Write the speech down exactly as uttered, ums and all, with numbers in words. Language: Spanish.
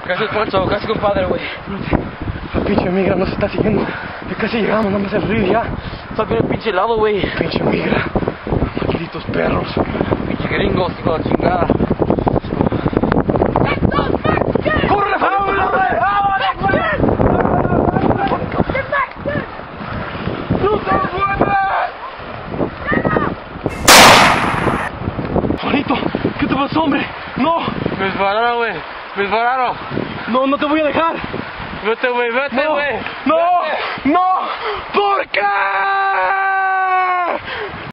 Gracias, Poncho. Gracias, compadre, güey. La pinche migra nos está siguiendo. Ya casi llegamos, no me hace el río ya. Está bien el pinche helado, güey. Pinche migra. Malditos perros. Pinche gringos, hijo de chingada. ¡Corre, Juanito! Juanito, ¿qué te pasó, hombre? ¡No! Me dispararon, güey. Me dispararon. No, no te voy a dejar. Vete, güey, vete, No, güey. no, Vete. no. ¿Por qué?